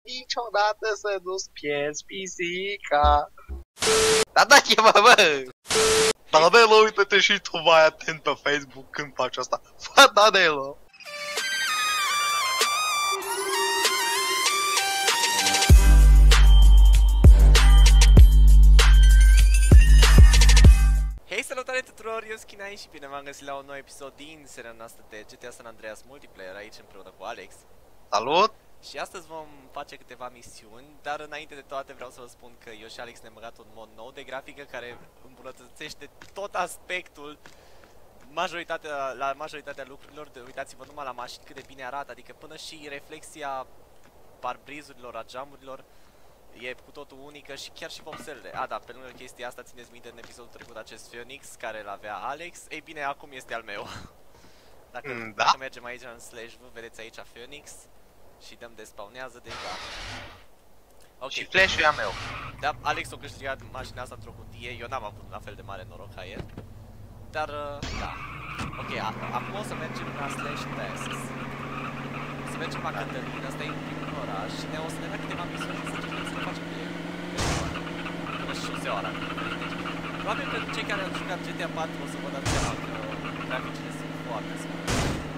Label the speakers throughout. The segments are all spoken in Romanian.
Speaker 1: niciodată să nu-ți pierzi pisica. Da, chema, bă! Danelo, uite-te și tu mai atent pe Facebook când faci asta. Fă, Danelo!
Speaker 2: Hei, salutare tuturor, eu sunt Chinai și bine v-am găsit la un nou episod din seria noastră de GTA San Andreas Multiplayer aici împreună cu Alex.
Speaker 1: Salut!
Speaker 2: Și astăzi vom face câteva misiuni, dar înainte de toate vreau să vă spun că eu și Alex ne-am băgat un mod nou de grafică care îmbunătățește tot aspectul la majoritatea lucrurilor. Uitați-vă numai la mașini cât de bine arată, adică până și reflexia parbrizurilor, a geamurilor e cu totul unică și chiar și vopselele. A, da, pe lângă chestia asta, țineți minte în episodul trecut acest Phoenix care l-avea Alex, ei bine, acum este al meu. Dacă mergem aici în /v, vedeți aici Phoenix și dăm de spawnează, deci da. Okay.
Speaker 1: Și flash-ul e a meu.
Speaker 2: Da, Alex a câștigat mașina asta într-o cutie, eu n-am avut la fel de mare noroc ca el. Dar, da. Ok, acum o să mergem la /passes. O să mergem la Cătălin, asta e primul oraș și o să ne dea câteva misiuni să încercăm să le facem pe el. Până și 6 ore. Probabil pentru cei care au jucat GTA 4 o să vă dați seama că graficile sunt foarte scumpe.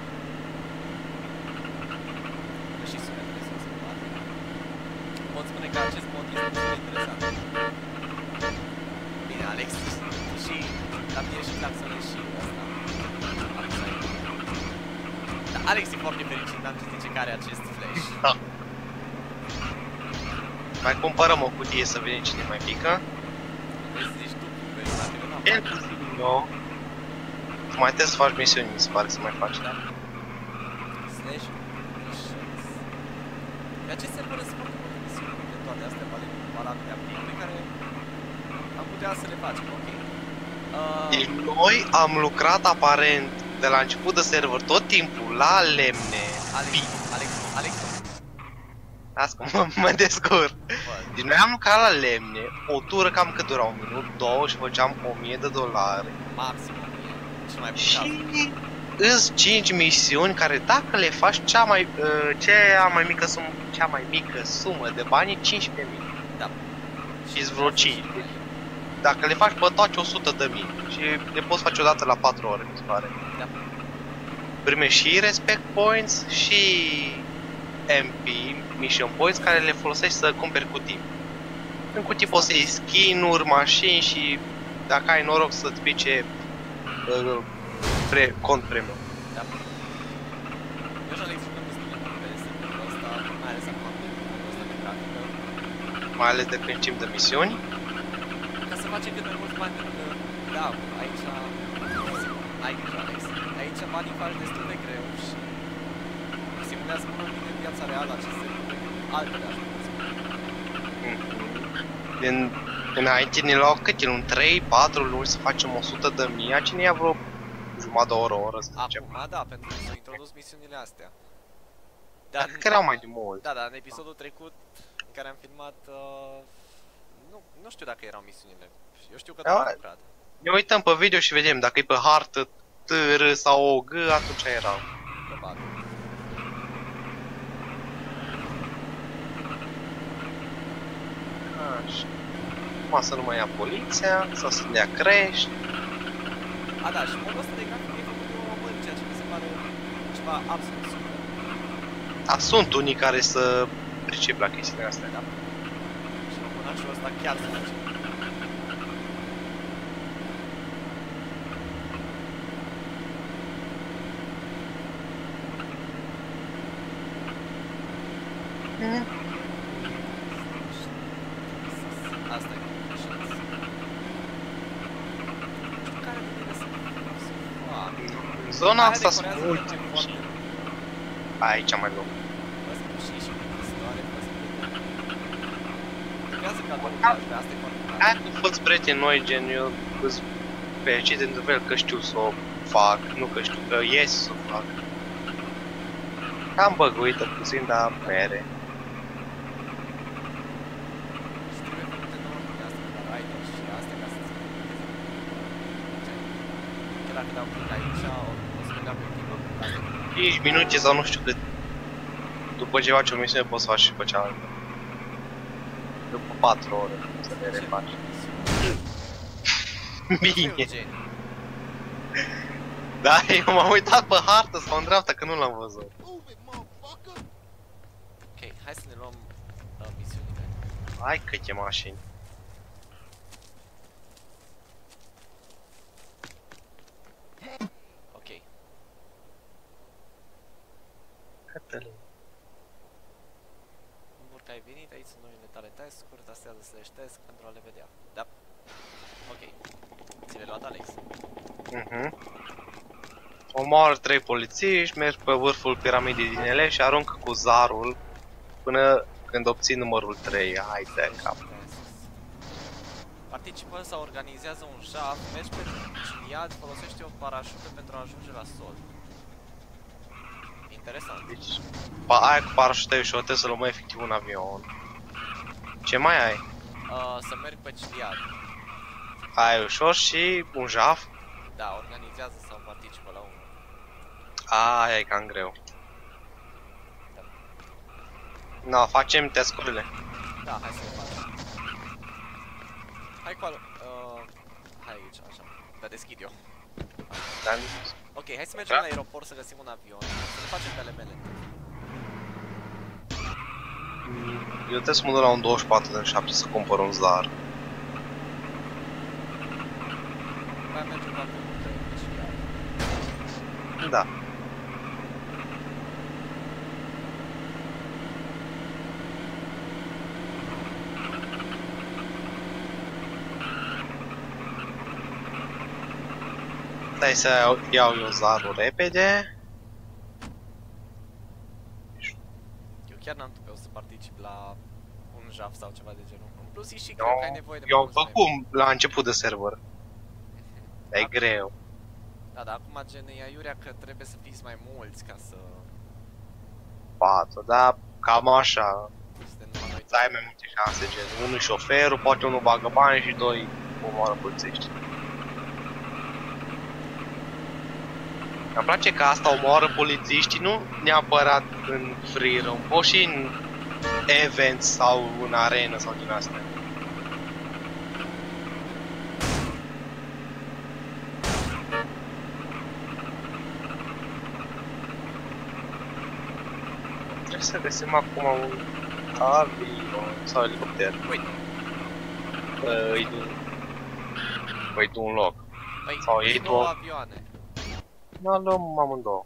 Speaker 2: Până și sunetele sunt schimbate. Pot spune că acest mod este foarte interesant. Bine, Alex, și la mine și claxone și asta. Da, Alex e foarte fericit, n-am ce zice că are acest flash.
Speaker 1: Da. Mai cumpărăm o cutie să vedem cine mai pică.
Speaker 2: Vrei să zici tu, vezi, dacă eu n-am
Speaker 1: El nu. Mai trebuie să faci misiuni, mi se pare să mai faci.
Speaker 2: Da. Slash missions. Pe acest server sunt foarte multe misiuni de toate astea valabile acum, pe care am putea să le facem, ok.
Speaker 1: Deci noi am lucrat aparent de la început de server tot timpul la lemne.
Speaker 2: Alex.
Speaker 1: Las că mă descurc. Deci noi am lucrat la lemne, o tură cam cât dura, un minut, două și făceam $1000.
Speaker 2: Maxim 1000, cel mai
Speaker 1: și îs 5 misiuni care dacă le faci cea mai mică sumă de bani e 15.000.
Speaker 2: Da.
Speaker 1: Și vreo 5. Dacă le faci pe toate 100.000 și le poți face odată la 4 ore, mi se pare.
Speaker 2: Da.
Speaker 1: Primești și respect points și MP, mission points, care le folosești să cumperi cutii. În cutii poți să iei skin-uri, mașini și dacă ai noroc să-ți pice cont premium.
Speaker 2: Da. Eu și Alex jucăm destul de mult pe serverul ăsta, mai ales acum pe modul ăsta de grafică.
Speaker 1: Mai ales de când de misiuni.
Speaker 2: Ca să facem cât mai mulți bani, pentru că, da, aici ai grijă, Alex. Aici banii faci destul de greu și simulează mult mai bine viața reală acest server decât altele, așa cum spun.
Speaker 1: Înainte ne luau cât un 3-4 luni să facem 100.000, aici ne ia vreo jumătate de oră, o oră să zicem.
Speaker 2: Acum, da, pentru că s-au introdus misiunile astea.
Speaker 1: Dar că erau mai de mult.
Speaker 2: Da, în episodul trecut în care am filmat, nu știu dacă erau misiunile. Eu știu că am lucrat.
Speaker 1: Ne uităm pe video și vedem dacă e pe hartă TR sau o G, atunci erau.
Speaker 2: Probabil.
Speaker 1: Așa. Acum să nu mai ia poliția, sau să dea crești.
Speaker 2: A, da, și modul ăsta de grafic e făcut de un român, ceea ce mi se pare ceva absolut super.
Speaker 1: Da, sunt unii care să pricep la chestiile astea.
Speaker 2: Da. Și românașul ăsta chiar se face. Asta e.
Speaker 1: Zona asta sunt multe. Aici mai luăm. Hai cu fă-ți prieteni noi, gen, eu îți fericit într-un fel că știu să o fac, nu că știu că ies să o fac. Am băguită puțin, dar mere.
Speaker 2: Dacă dau click aici, o să vedea pe timp.
Speaker 1: 5 minute sau nu știu cât. După ce faci o misiune poți să faci și pe cealaltă. După 4 ore să le refaci. Bine. Da, eu m-am uitat pe hartă sau în dreapta că nu l-am văzut.
Speaker 2: Ok, hai să ne luăm misiunile.
Speaker 1: Hai câte mașini.
Speaker 2: Ok.
Speaker 1: Cătălin.
Speaker 2: Mă că ai venit, aici sunt noile tale task-uri, tastează /task pentru a le vedea. Da. Ok. Ți le luat, Alex?
Speaker 1: Omoară 3 polițiști, mergi pe vârful piramidei din ele și aruncă cu zarul până când obții numărul 3. Hai de cap.
Speaker 2: Participă sau organizează un jaf, mergi pe ciliad, folosește o parașută pentru a ajunge la sol. Interesant.
Speaker 1: Deci, aia cu parașută e ușor, trebuie să luăm efectiv un avion. Ce mai ai?
Speaker 2: Să merg pe ciliad.
Speaker 1: Aia e ușor și un jaf.
Speaker 2: Da, organizează sau participă la unul.
Speaker 1: Aia e cam greu. Da, facem task-urile.
Speaker 2: Da, hai să le facem. Hai cu hai aici, așa. Dar deschid eu.
Speaker 1: Da.
Speaker 2: Ok, hai să mergem la aeroport să găsim un avion. Să le facem pe ale mele.
Speaker 1: Eu trebuie să mă duc la un 24 din 7 să cumpăr un zar.
Speaker 2: Mai mergem la
Speaker 1: Da. Stai să iau eu zarul repede.
Speaker 2: Eu chiar n-am tu să particip la un jaf sau ceva de genul. În plus, e și greu că ai nevoie de
Speaker 1: Eu am
Speaker 2: mulți membri.
Speaker 1: făcut la început de server. Dar e greu.
Speaker 2: Da, dar acum gen e aiurea că trebuie să fiți mai mulți ca să...
Speaker 1: 4, da, cam așa.
Speaker 2: Suntem numai noi.
Speaker 1: Să ai mai multe șanse, gen unul șoferul, poate unul bagă bani și 2 omoară polițiști. Îmi place că asta omoară polițiștii, nu neapărat în free roam, o și în events sau în arenă sau din astea. Trebuie să găsim acum un avion sau elicopter.
Speaker 2: Uite.
Speaker 1: Păi tu un loc.
Speaker 2: Păi,
Speaker 1: Sau iei
Speaker 2: sunt două
Speaker 1: tu-
Speaker 2: avioane.
Speaker 1: Da, luăm amândouă.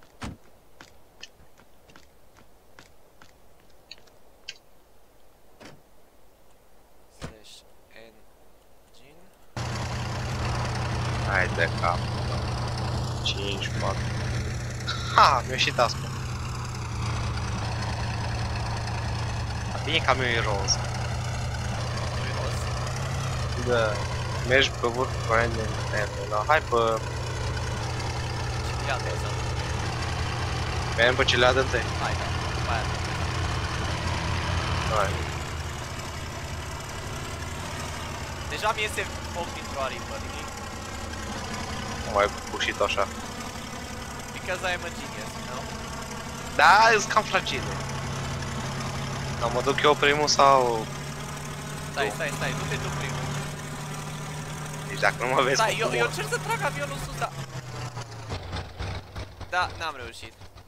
Speaker 2: Slash engine.
Speaker 1: Hai de cap. 5, 4. Ha, mi-a ieșit task-ul. Bine că mi-e roz. Da. Mergi pe vârful cu aia de internet, da. Hai pe...
Speaker 2: Ia de asta.
Speaker 1: Mergem pe celeadă întâi.
Speaker 2: Hai, da. După aia.
Speaker 1: Hai.
Speaker 2: Deja mi iese foc dintr-o aripă, nimic.
Speaker 1: Nu mai pușit așa.
Speaker 2: Because I am a genius, you know?
Speaker 1: Da, e cam fragile. Da, mă duc eu primul sau...
Speaker 2: Stai, du-te tu primul.
Speaker 1: Deci dacă nu mă vezi
Speaker 2: Stai,
Speaker 1: cum
Speaker 2: eu cer să trag avionul sus, da. Da, n-am reușit.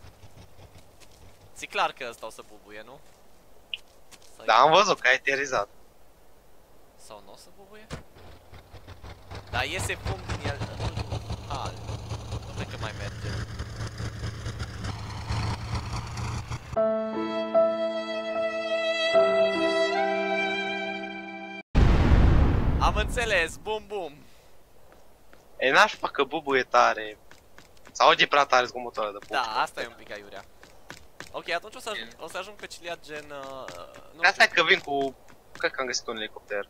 Speaker 2: Ți clar că ăsta o să bubuie, nu?
Speaker 1: Da, am văzut că ai aterizat.
Speaker 2: Sau nu o să bubuie? Da, iese fum din el în ultimul hal. Nu cred că mai merge. Am înțeles, bum bum.
Speaker 1: E nașpa că bubuie tare. Sau aude prea tare zgomotul ăla de pup.
Speaker 2: Da, asta e un pic aiurea. Ok, atunci o să ajung pe ciliad gen... nu
Speaker 1: Asta e
Speaker 2: știu.
Speaker 1: că vin cu... Cred că am găsit un elicopter.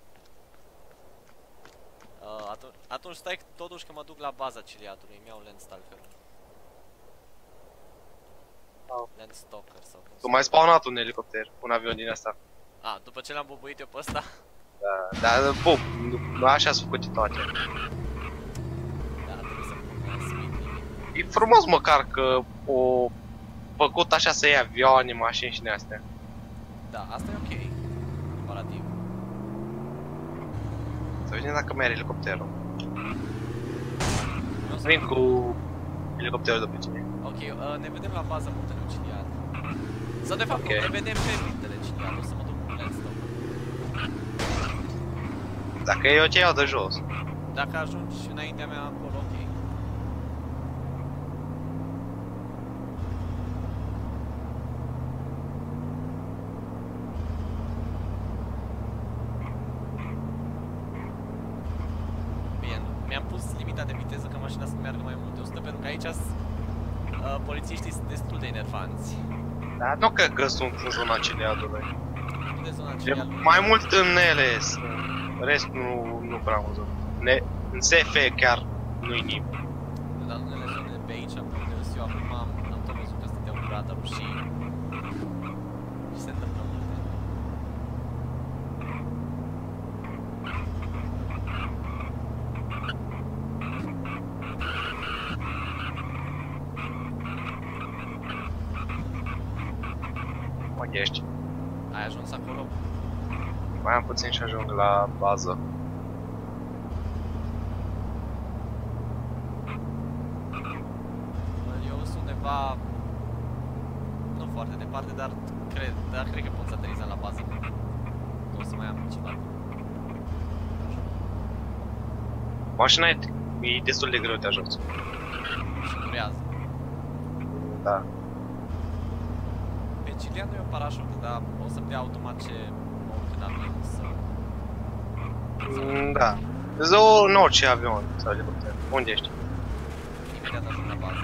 Speaker 2: Atunci stai totuși că mă duc la baza ciliadului, îmi iau Landstalker-ul.
Speaker 1: Sau.
Speaker 2: Landstalker sau cum
Speaker 1: Tu mai spawnat un elicopter, un avion din asta.
Speaker 2: A, după ce l-am bubuit eu pe ăsta?
Speaker 1: Da, da, bum, așa s-au făcut toate.
Speaker 2: Da, trebuie să pun speed limit.
Speaker 1: E frumos măcar că o făcut așa să iei avioane, mașini și din astea.
Speaker 2: Da, asta e ok. Comparativ.
Speaker 1: Vedem dacă mai are elicopterul. Vin cu elicopterul după tine.
Speaker 2: Ok, ne vedem la bază muntele Ciliad. Sau de fapt nu, ne vedem pe muntele Ciliad, o să mă duc cu Landstop.
Speaker 1: Dacă e ok, iau de jos.
Speaker 2: Dacă ajungi înaintea mea acolo, ok. Bine, mi-am pus limita de viteză ca mașina să meargă mai mult de 100, pentru că aici polițiștii sunt destul de enervanți.
Speaker 1: Dar nu cred că sunt în zona Ciliadului.
Speaker 2: Nu de zona
Speaker 1: E
Speaker 2: Ciliadului.
Speaker 1: mai mult în LS. În rest nu prea am văzut. În SF chiar nu-i nimeni.
Speaker 2: Dar în unele zone de pe aici, pe unde eu acum am tot văzut că stăteau cu radar și se întâmplă multe.
Speaker 1: Unde ești?
Speaker 2: Ai ajuns acolo?
Speaker 1: Mai am puțin și ajung la bază.
Speaker 2: Eu sunt undeva nu foarte departe, dar cred că pot să aterizăm la bază. O să mai am ceva.
Speaker 1: Mașina e destul de greu de ajuns.
Speaker 2: Și durează.
Speaker 1: Da.
Speaker 2: Pe Cilian nu e o parașută, dar o să-mi dea automat ce mă urc în avion să...
Speaker 1: Da. Zău în orice avion sau elicopter. Unde ești?
Speaker 2: Imediat ajung la bază.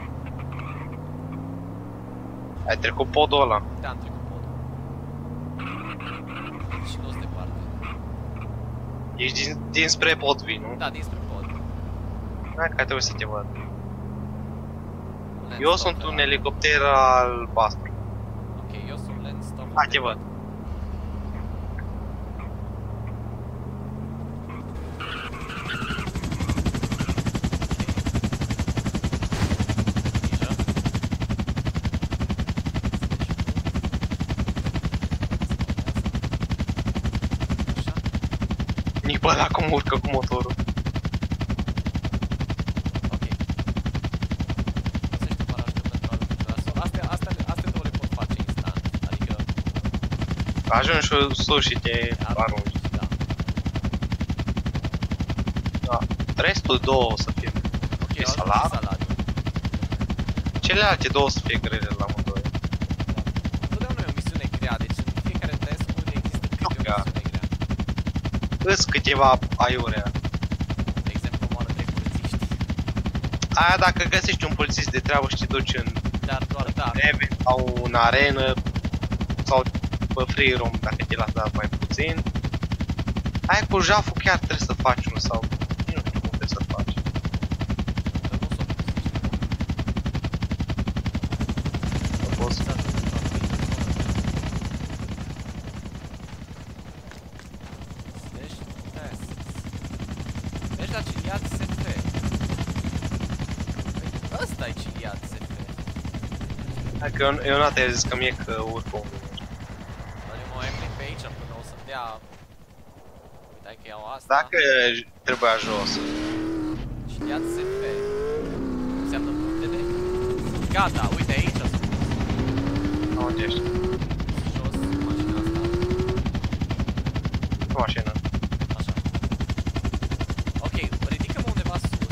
Speaker 1: Ai trecut podul ăla.
Speaker 2: Da, am trecut podul. Și nu-s departe.
Speaker 1: Ești dinspre pod vii, nu?
Speaker 2: Da, dinspre pod.
Speaker 1: Hai că trebuie să te văd.
Speaker 2: Land
Speaker 1: Eu
Speaker 2: stop
Speaker 1: sunt
Speaker 2: la-
Speaker 1: un elicopter albastru.
Speaker 2: Ok, eu sunt Landstop.
Speaker 1: Hai, te văd.
Speaker 2: Grijă. Așa.
Speaker 1: Nici pe ăla cum urcă cu motorul.
Speaker 2: Ok. Găsește parașută pentru a ajunge la sol. Astea două le pot face instant. Adică
Speaker 1: Ajungi sus și te arunci.
Speaker 2: Da.
Speaker 1: Da. Restul două o să fie.
Speaker 2: Ok,
Speaker 1: E
Speaker 2: au ajuns
Speaker 1: salat?
Speaker 2: salat.
Speaker 1: Celelalte două o să fie grele la amândoi.
Speaker 2: Întotdeauna e o misiune grea, deci în fiecare task-uri există câte o
Speaker 1: Da.
Speaker 2: misiune grea.
Speaker 1: Îs câteva aiurea.
Speaker 2: De exemplu, omoară 3 polițiști.
Speaker 1: Aia dacă găsești un polițist de treabă și te duci în
Speaker 2: Dar doar da.
Speaker 1: event sau în arenă sau pe free roam dacă te lasă dar mai puțin. Aia cu jaful chiar trebuie să faci unul sau nu știu cum trebuie să faci.
Speaker 2: Că nu s-o polițiști.
Speaker 1: Să poți.
Speaker 2: Deci la Ciliad SF. Ăsta e Ciliad SF.
Speaker 1: Hai că eu n-a te zis că mie că urcă unul.
Speaker 2: Dar eu mă mai plec pe aici până o să-mi dea... Uite că iau asta.
Speaker 1: Dacă trebuia jos.
Speaker 2: Ciliad SF. Înseamnă putere? Gata, uite aici sunt.
Speaker 1: Unde ești?
Speaker 2: Jos, mașina asta.
Speaker 1: Cu mașină.
Speaker 2: Așa. Ok, ridică-mă undeva sus.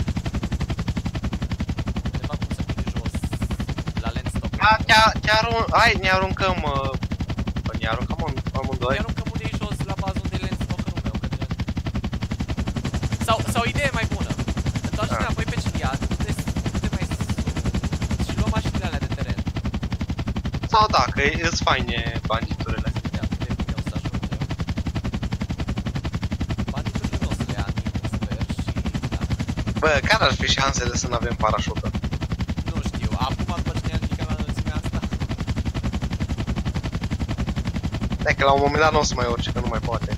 Speaker 2: Undeva cum să fie jos. La Landstop.
Speaker 1: Hai, ne aruncăm. Ne aruncăm amândoi.
Speaker 2: Ne aruncăm unde e jos la bază unde e Landstop-ul meu, că gen... Sau idee mai bună. Întoarce înapoi pe Ciliad, unde mai sus. Și luăm mașinile alea de teren.
Speaker 1: Sau da, că îți faine banditurile.
Speaker 2: Ia, cât de bine o să ajung eu. Banditurile nu o să le ia nimeni, sper, și... Da.
Speaker 1: Bă, care ar fi șansele să nu avem parașută?
Speaker 2: Nu știu, acum după ce ne-am ridicat la înălțimea asta...
Speaker 1: E că la un moment dat nu o să mai urce, că nu mai poate.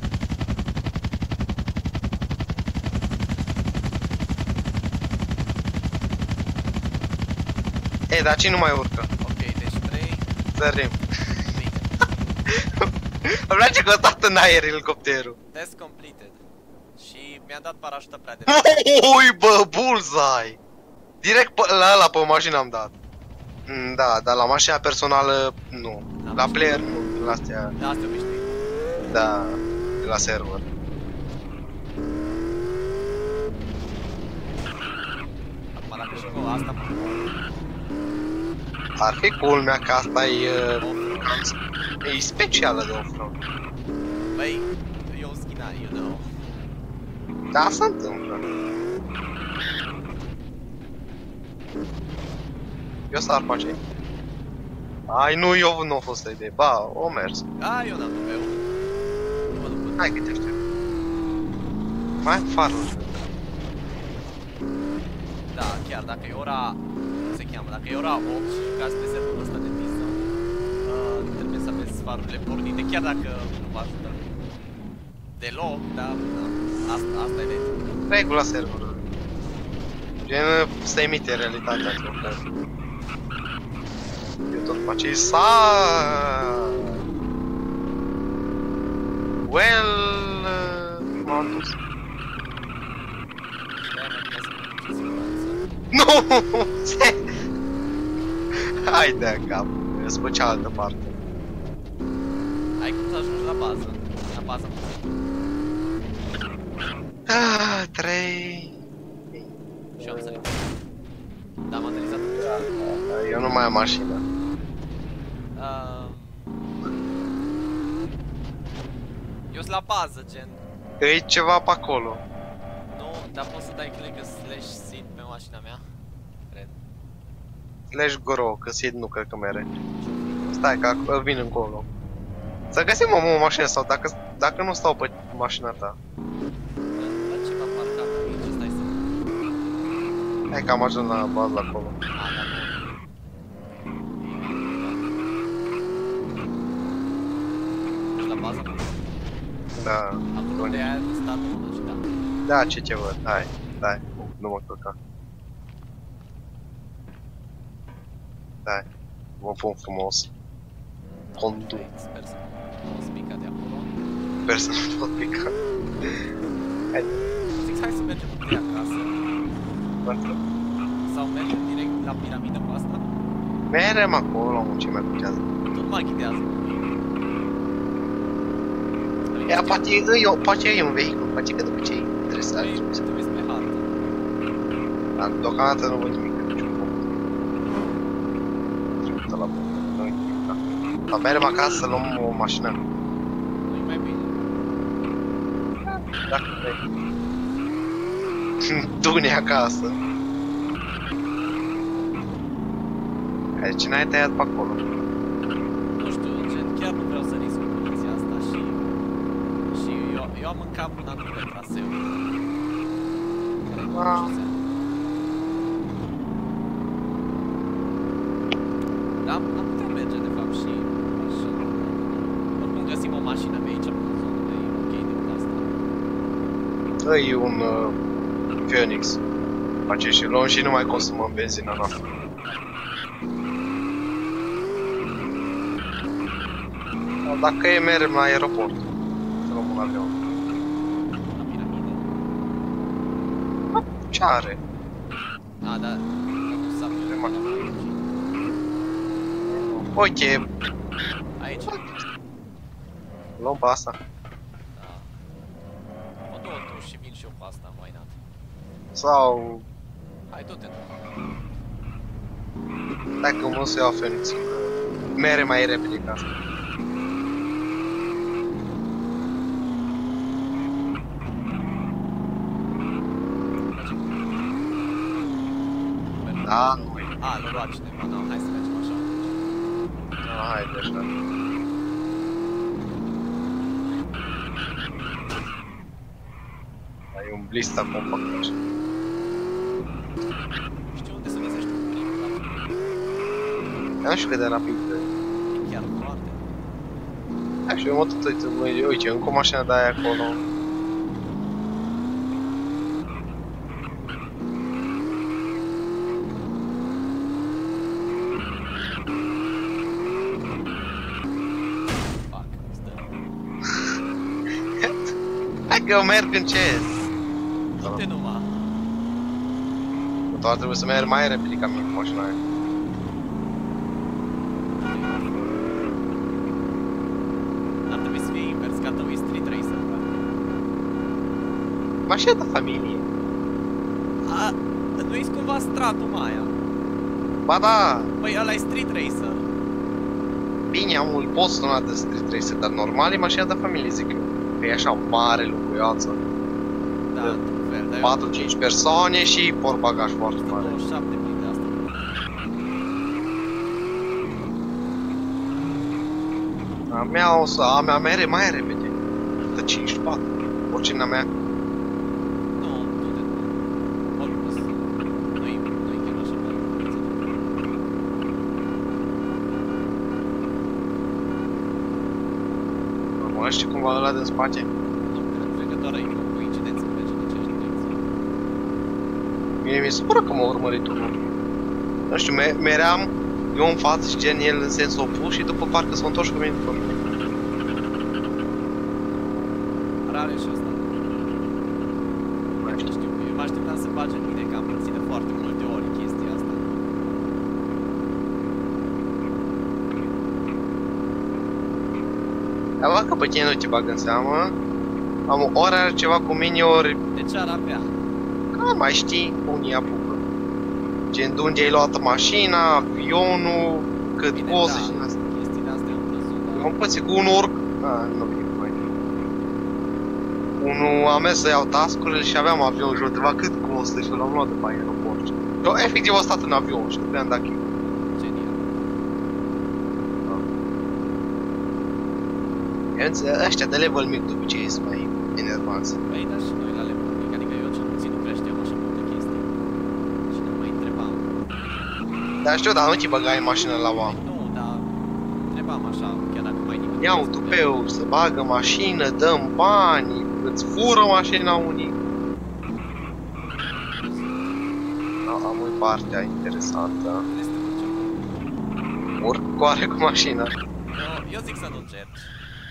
Speaker 1: E, dar cine nu mai urcă?
Speaker 2: Ok, deci 3,
Speaker 1: Sărim.
Speaker 2: bine.
Speaker 1: Îmi place că a stat în aer elicopterul.
Speaker 2: Test completed. Și mi-a dat parașută prea de
Speaker 1: Ui, bă, bullseye! Direct la ăla pe mașină am dat. Da, dar la mașina personală, nu. La player, nu, la astea.
Speaker 2: Da, asta obișnuit.
Speaker 1: Da, de la server.
Speaker 2: Acum dacă și cu asta mă...
Speaker 1: Ar fi culmea că asta e specială de off-road.
Speaker 2: Băi, e un schinar, you know.
Speaker 1: Da, se întâmplă. Eu sar pe acei. Ai, nu, eu nu a fost o idee. Ba, o mers.
Speaker 2: A, eu n-am pe nu mă duc până.
Speaker 1: Hai că te aștept. Mai am farul.
Speaker 2: Da, chiar dacă e ora... Cum se cheamă? Dacă e ora 8 și jucați pe serverul ăsta de pizza, trebuie să aveți farurile pornite, chiar dacă nu vă ajută deloc, dar asta e de...
Speaker 1: Regula serverului. Gen, să emite realitatea asta. Eu tot pe acei sar. Well... m-am dus. Nu! Hai de cap, eu sunt pe cealaltă parte.
Speaker 2: Ai cum să ajungi la bază? La bază
Speaker 1: Ah, 3...
Speaker 2: și eu am sărit. Da, am analizat.
Speaker 1: Eu nu mai am mașină.
Speaker 2: Eu sunt la bază, gen.
Speaker 1: E ceva pe acolo.
Speaker 2: Nu, dar poți să dai click slash sit pe mașina mea? Cred.
Speaker 1: Slash gro, că Sid nu cred că mere. Stai că vin încolo. Să găsim o mașină sau dacă nu stau pe mașina ta.
Speaker 2: La ceva parcat aici, stai să...
Speaker 1: Hai că am ajuns la bază acolo.
Speaker 2: A, da, nu. Ești la bază?
Speaker 1: Da.
Speaker 2: Acolo de aia de stat mână și da.
Speaker 1: Da, ce văd, hai, stai, nu mă căca. Stai, mă pun frumos. Conduc.
Speaker 2: Sper să nu poți pica de acolo.
Speaker 1: Sper să nu pot pica. Hai.
Speaker 2: Zic, hai să mergem întâi acasă. Sau mergem direct la piramidă cu asta?
Speaker 1: Merem acolo, mă, ce mai ducează.
Speaker 2: Tot mă aghidează.
Speaker 1: Ea, poate e un vehicul, poate că după ce trebuie să ajungi.
Speaker 2: Trebuie să pe hartă.
Speaker 1: Dar deocamdată nu văd nimic, niciun punct. Trecută la punct, nu e nimic, da. Dar merem acasă să luăm o mașină.
Speaker 2: Nu-i mai bine.
Speaker 1: Dacă vrei. Du-ne acasă. Hai, ce n-ai tăiat pe acolo?
Speaker 2: Nu știu, gen, chiar nu vreau să risc cu poziția asta și eu am în cap un anumit traseu. Care nu știu. Da, am putea merge de fapt și așa. Oricum găsim o mașină pe aici, pe zonă de ok de asta.
Speaker 1: E un Phoenix. Face și luăm și nu mai consumăm benzina noastră. Dacă e, mergem la aeroport. Să luăm un avion.
Speaker 2: La piramidă.
Speaker 1: Ce are?
Speaker 2: A, da. Nu s-a
Speaker 1: Uite,
Speaker 2: aici.
Speaker 1: luăm pe asta.
Speaker 2: Da. Mă duc tu și vin și eu cu asta, why not?
Speaker 1: Sau...
Speaker 2: Hai, du-te.
Speaker 1: Dacă mă să iau Phoenix. Mere mai repede ca asta. Da, nu e.
Speaker 2: A, l-a luat cineva, da, hai să mergem așa.
Speaker 1: Da, hai, deci da. Ai un blista compact așa.
Speaker 2: Știu unde se găsește un prim,
Speaker 1: Nu știu cât de rapid e.
Speaker 2: e chiar foarte.
Speaker 1: Hai și eu mă tot uit, uite, încă o mașină de aia acolo. Eu merg încet.
Speaker 2: Du-te numai.
Speaker 1: Doar trebuie să merg mai repede ca mine cu mașina aia.
Speaker 2: Ar trebui să fie invers, ca tău e Street Racer, frate.
Speaker 1: Mașina de familie.
Speaker 2: Nu-i cumva stratul aia?
Speaker 1: Ba da,
Speaker 2: Păi ăla e Street Racer.
Speaker 1: bine, amul pot suna de Street Racer, dar normal e mașina de familie, zic eu. Că e așa mare, lunguioață.
Speaker 2: Da, într-un fel, dar eu
Speaker 1: 4-5 persoane și portbagaj foarte mare.
Speaker 2: 27 de asta.
Speaker 1: A mea mere mai repede. De 54. Oricine a mea.
Speaker 2: Nu, du-te. Olmos. Nu-i chiar așa mare.
Speaker 1: Mă, știi cumva ăla din spate?
Speaker 2: Nu, cred că doar ai o coincidență că merge în aceeași direcție.
Speaker 1: Mie mi se pare că m-a urmărit unul. Nu știu, meream eu în față și gen el în sens opus și după parcă s-a întors cu mine după mine.
Speaker 2: Rare și asta. Nu știu, eu mă așteptam să bage în mine, că am părțit de foarte multe ori chestia asta.
Speaker 1: Dar că pe tine nu te bag în seamă. Am ori are ceva cu mine, ori...
Speaker 2: De ce ar avea?
Speaker 1: Că mai știi, unii apucă. Gen, de unde ai luat mașina, avionul, cât
Speaker 2: Bine,
Speaker 1: costă
Speaker 2: da,
Speaker 1: și din asta.
Speaker 2: chestiile astea am văzut, dar...
Speaker 1: M-am pățit cu unul orc. Nu vine mai. Unul am mers să iau task-urile și aveam avion și undeva cât costă și l-am luat după aeroport. Eu efectiv am stat în avion și nu prea am dat chip.
Speaker 2: Genial.
Speaker 1: Ăștia de level mic de obicei sunt mai enervanți.
Speaker 2: Păi, dar și noi la level mic, adică eu cel puțin nu prea știam așa multe chestii. Și ne mai întrebam.
Speaker 1: Dar știu, dar nu te băgai în mașină la oameni.
Speaker 2: Nu, dar întrebam așa, chiar dacă mai nimeni...
Speaker 1: Iau tupeu, să bagă mașină, dăm bani, îți fură mașina unii. Am o partea interesantă.
Speaker 2: Este cel
Speaker 1: Urc coare cu mașina.
Speaker 2: Eu zic să nu încerci.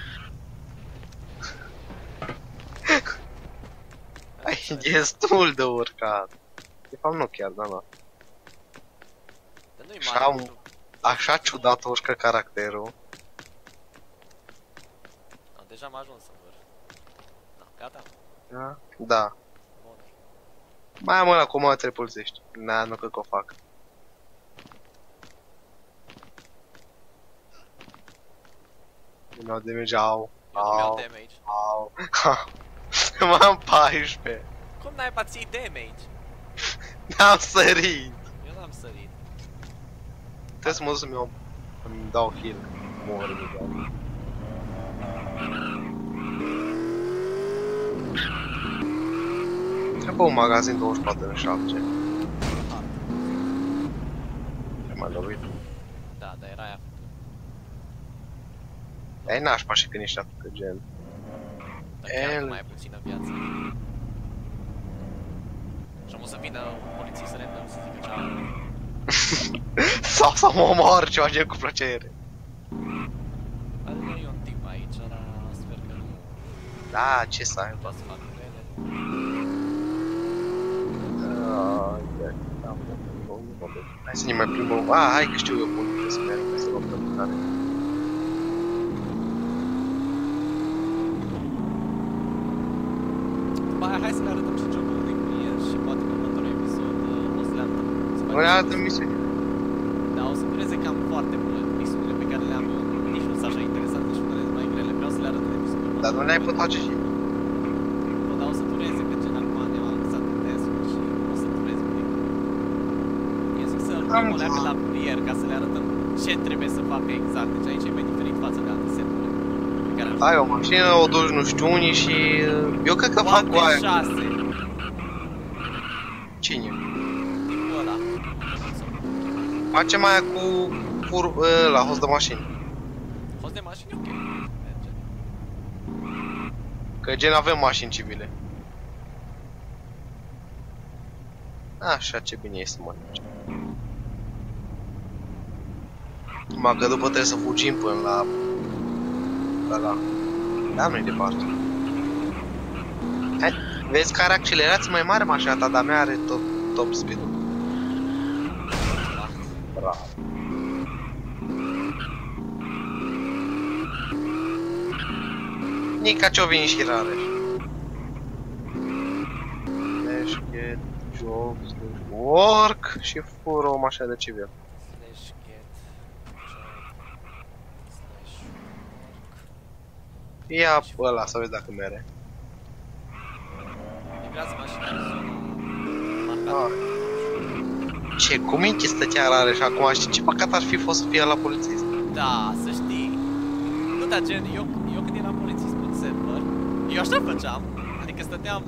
Speaker 1: Ai destul de urcat. De fapt nu chiar, da, da.
Speaker 2: Dar nu-i
Speaker 1: Așa,
Speaker 2: mare.
Speaker 1: așa ciudat urcă caracterul.
Speaker 2: No, deja am ajuns în vârf. No, gata.
Speaker 1: Da? Da.
Speaker 2: Bun.
Speaker 1: Mai am ăla cu mă trepulzești. Na, nu cred că o fac. Nu damage, au.
Speaker 2: Eu nu mi-au
Speaker 1: Au.
Speaker 2: damage.
Speaker 1: Au. M-am 14.
Speaker 2: Cum n-ai pățit damage?
Speaker 1: N-am sărit.
Speaker 2: Eu n-am sărit.
Speaker 1: Trebuie să mă duc să-mi dau heal. Mor imediat. Trebuie un magazin 24 în 7. M-am lovit.
Speaker 2: Da, dar era aia.
Speaker 1: E nașpa și când ești atât gen.
Speaker 2: Dar chiar mai ai puțină viață. Și am o să vină un polițist random să zică ceau.
Speaker 1: Sau să mă omor ceva gen cu plăcere.
Speaker 2: Adică e un tip aici, dar sper că nu
Speaker 1: Da, ce să ai?
Speaker 2: poate să facă rele.
Speaker 1: Hai să ne mai plimbăm. Hai că știu eu bun, trebuie să merg, să luăm plăcare.
Speaker 2: După aia, hai să le arătăm și jocul de curier și poate în următorul episod o să le arătăm.
Speaker 1: Nu ne arată misiune.
Speaker 2: Da, o să dureze cam foarte mult misiunile pe care le am eu. Nici nu sunt așa interesante și unele sunt mai grele. Vreau să le arăt în episodul.
Speaker 1: Dar nu le-ai putut face și.
Speaker 2: Nu, dar o să dureze, că gen acum ne-am lansat în test-uri și o să dureze un pic. Eu zic să luăm o leacă la curier ca să le arătăm ce trebuie să facă exact. Deci aici e mai diferit față de alte seturi.
Speaker 1: Ai o mașină, o duci nu știu unii și... Eu cred că fac cu aia.
Speaker 2: 6.
Speaker 1: Cine?
Speaker 2: Tipul ăla.
Speaker 1: Facem aia cu... la host de mașini.
Speaker 2: Host de mașini, ok. Merge.
Speaker 1: Că gen avem mașini civile. Așa, ce bine e să mănânci. Mă, că după trebuie să fugim până la... Da, nu-i departe. Hai, vezi că are accelerație mai mare mașina ta, dar mea are top speed. Bravo. Nica ce-o vin și Rareș. Slash get job slash work și fură o mașină de civil.
Speaker 2: Slash get job slash work.
Speaker 1: Ia ăla să vezi dacă mere.
Speaker 2: Livrează mașina în zona marcată.
Speaker 1: Ce, cum e stătea Rareș acum? Știi ce păcat ar fi fost să fie la polițist?
Speaker 2: Da, să știi. Nu, dar gen, eu când eram polițist pe server, eu așa făceam. Adică stăteam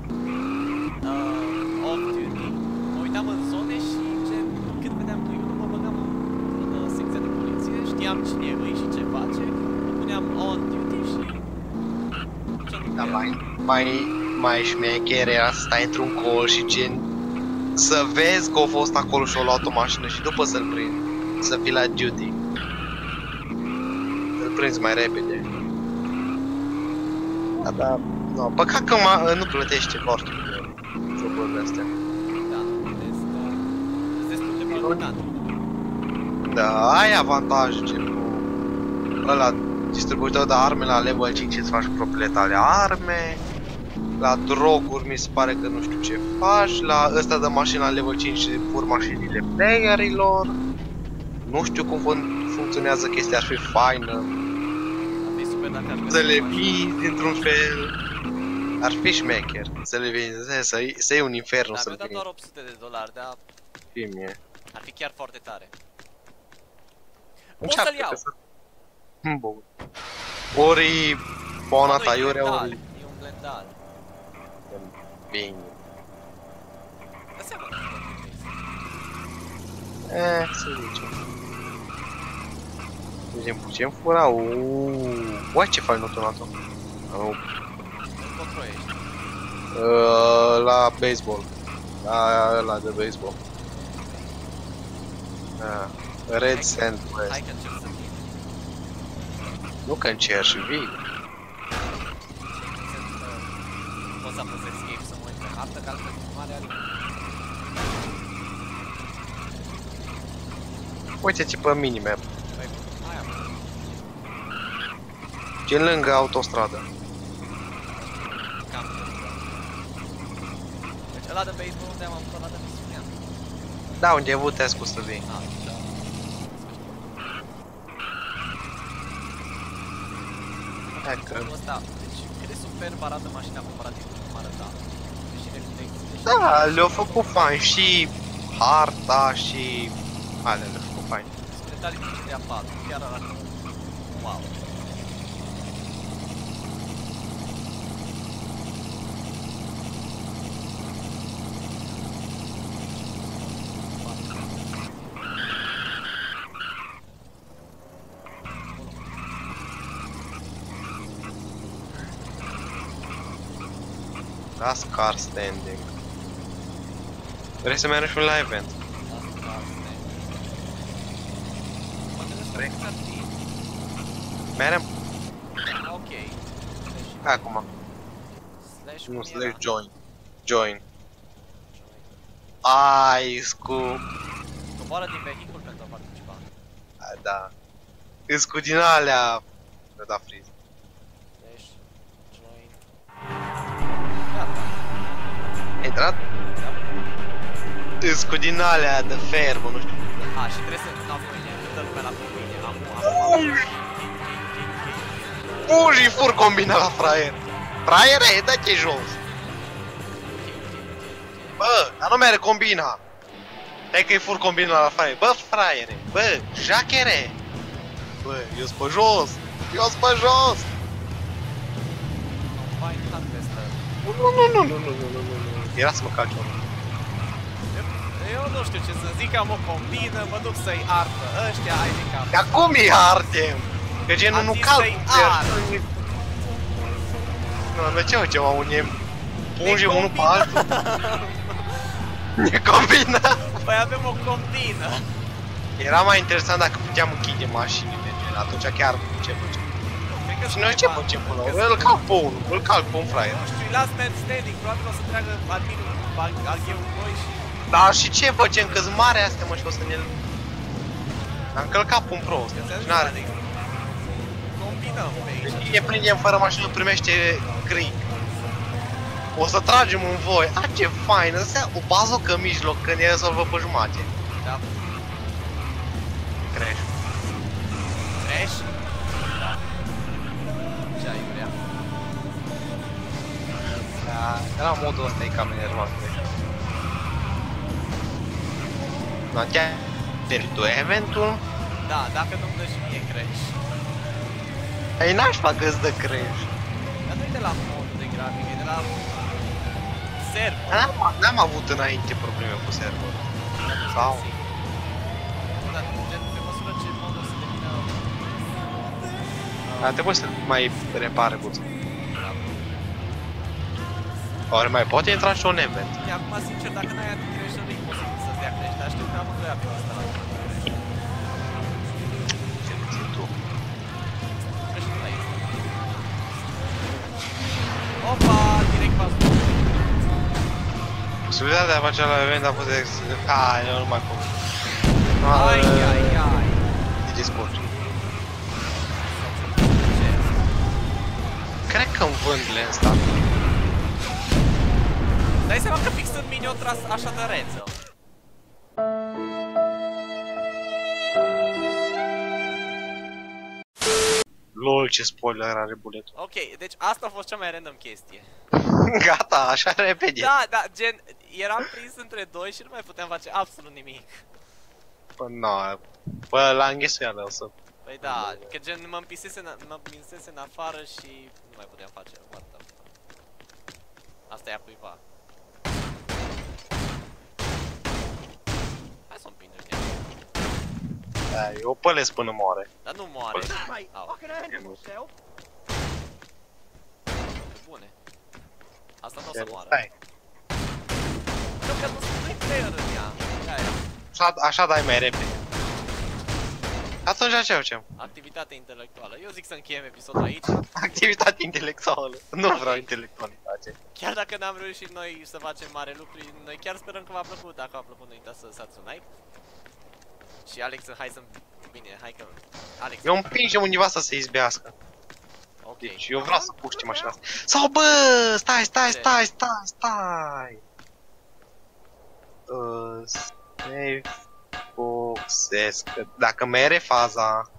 Speaker 2: off-duty, mă uitam în zone și gen, când vedeam că eu nu mă băgam în secția de poliție, știam cine e și ce face, mă puneam on-duty și...
Speaker 1: Da, mai șmecher era să stai într-un col și gen să vezi că a fost acolo și a luat o mașină și după să-l prind, să fii la duty. Îl prinzi mai repede. Da, no, păcat că nu plătește foarte bine jocurile astea.
Speaker 2: Da, este destul de valoritat.
Speaker 1: Da, ai avantaje gen cu ăla distribuitor de arme la level 5 îți faci propriile tale arme. La droguri mi se pare că nu știu ce faci, la ăsta de mașini la level 5 și fur mașinile playerilor. Nu știu cum funcționează chestia, ar fi faină.
Speaker 2: Ar fi super dacă ar fi
Speaker 1: să le vinzi într-un fel. Ar fi șmecher să le vinzi, să iei un infern să-l
Speaker 2: vinzi. Dar
Speaker 1: vinzi.
Speaker 2: doar $800, dar ar fi chiar foarte tare. Pot să-l iau!
Speaker 1: Bun. Ori bona ta iurea, ori...
Speaker 2: E un blendal.
Speaker 1: Bine.
Speaker 2: Dar seamănă.
Speaker 1: Să zicem. Zicem, putem fura? Uai, ce faci notul?
Speaker 2: Îl controiești.
Speaker 1: La baseball. La de baseball. Red Sand West.
Speaker 2: Hai că încerc să vin.
Speaker 1: Nu că încerci, vii.
Speaker 2: Poți să apăs escape să mă uit pe hartă, că altfel nu are aripi.
Speaker 1: Uite-ți pe minimap.
Speaker 2: Păi, aia mă.
Speaker 1: E lângă autostradă.
Speaker 2: Cam deci ăla de baseball unde am avut ăla de misiunea.
Speaker 1: Da, unde ai avut test-ul să vii.
Speaker 2: Da.
Speaker 1: Hai că...
Speaker 2: Ăsta, deci cât de superb arată mașina comparativ cu cum arăta. Deci reflecții.
Speaker 1: Da, le-au făcut fain și harta și... alea le-au făcut fain.
Speaker 2: Sunt detalii mici de A4, chiar arată... Wow.
Speaker 1: Last car standing. Vrei să mergi la event? Merem?
Speaker 2: Ok.
Speaker 1: Acum.
Speaker 2: Slash
Speaker 1: Nu,
Speaker 2: cum
Speaker 1: slash
Speaker 2: era?
Speaker 1: join. Join. Ai,
Speaker 2: Coboară din vehicul pentru a participa.
Speaker 1: Da. Îs cu din alea. Mi-a dat freeze.
Speaker 2: Slash join. Gata.
Speaker 1: Ai intrat?
Speaker 2: Da.
Speaker 1: Îs cu din alea de fermă, nu știu.
Speaker 2: A, și trebuie să... Da, mâine, dă lumea la mâine. Am.
Speaker 1: Uji, fur combina la fraier. Fraiere, dă-te jos. Bă, dar nu mere combina. Hai că-i fur combina la fraier. Bă, fraiere, bă, jachere. Bă, eu-s pe jos. Eu-s pe jos.
Speaker 2: Find Harvester.
Speaker 1: Nu. Era să mă calci unul.
Speaker 2: Eu nu știu ce să zic, am o combină, mă duc să-i ardă ăștia, hai de cap.
Speaker 1: Dar cum îi ardem? Că genul nu calc. Nu, ce facem, unde pungem unul pe altul? Ne combina.
Speaker 2: Păi avem o combină.
Speaker 1: Era mai interesant dacă puteam închide mașinile, gen, atunci chiar ce facem.
Speaker 2: Cred că
Speaker 1: Și noi ce facem până la urmă? Îl calc pe unul, îl calc pe un fraier.
Speaker 2: Nu știu, last man standing, probabil o să treacă adminul al gheu cu noi și...
Speaker 1: Da, și ce facem? Că-s mare astea, mă, și o să ne... Am călcat pe un pro ăsta, și n-are.
Speaker 2: Combinăm pe aici.
Speaker 1: Ne prindem fără mașină, primește crin. O să tragem un voi. A, ce fain, ăsta o bazocă în mijloc, că ne rezolvă pe jumate.
Speaker 2: Da.
Speaker 1: Crash.
Speaker 2: Crash? Da. Ce ai vrea?
Speaker 1: Da, era modul ăsta, e cam enervant. Da, chiar termin tu eventul.
Speaker 2: Da, dacă nu-mi dă și mie crash.
Speaker 1: Ei, n-aș fac că-ți dă crash.
Speaker 2: Dar nu e de la modul de grafic, e de la... server.
Speaker 1: N-am avut înainte probleme cu server. Sau?
Speaker 2: Dar gen, pe măsură ce modul se devină...
Speaker 1: Dar trebuie să mai repare puțin. Oare mai poate intra și un event?
Speaker 2: Acum, sincer, dacă n-ai anti-crash, nu e posibil să-ți dea crash, dar știu că am amândoi avem asta la
Speaker 1: Ce ții tu?
Speaker 2: crash nu la este. Opa, direct v-ați
Speaker 1: Posibilitatea de a face la event a fost extrem. Eu nu mai pot.
Speaker 2: ai.
Speaker 1: E discord. Cred că-mi vând lens-ul.
Speaker 2: Dai seama că fix în mine o tras așa de reță.
Speaker 1: LOL, ce spoiler are buletul.
Speaker 2: Ok, deci asta a fost cea mai random chestie.
Speaker 1: Gata, așa repede.
Speaker 2: Da, gen, eram prins între doi și nu mai puteam face absolut nimic.
Speaker 1: Bă, la înghesuială o să...
Speaker 2: Păi da, că gen mă împisese în afară și nu mai puteam face. What the fuck. Asta e a cuiva. Hai să o împingem de aici.
Speaker 1: Da, eu o pălesc până moare.
Speaker 2: Dar nu moare. Au. Pe bune. Asta nu o să moară.
Speaker 1: Stai.
Speaker 2: Nu, că nu-i player în ea.
Speaker 1: Așa dai mai repede. Atunci ce facem?
Speaker 2: Activitate intelectuală. Eu zic să încheiem episodul aici.
Speaker 1: Activitate intelectuală. Nu vreau intelectualitate.
Speaker 2: Chiar dacă n-am reușit noi să facem mare lucruri, noi chiar sperăm că v-a plăcut. Dacă v-a plăcut, nu uitați să lăsați un like. Și Alex, hai să... Bine, hai că... Alex...
Speaker 1: Eu împingem univa să se izbească.
Speaker 2: Ok.
Speaker 1: Deci eu vreau să puști mașina asta. Sau bă, stai. Save boxes. Dacă mere faza.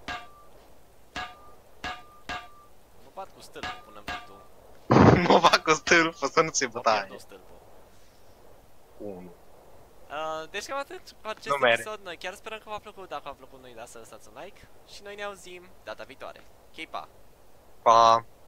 Speaker 2: Mă bat cu stâlpul până în pitul.
Speaker 1: Mă fac cu stâlpul să nu se bătaie.
Speaker 2: Deci cam atât cu acest episod. Noi chiar sperăm că v-a plăcut. Dacă v-a plăcut, nu uitați să lăsați un like. Și noi ne auzim data viitoare. Ok, pa!
Speaker 1: Pa!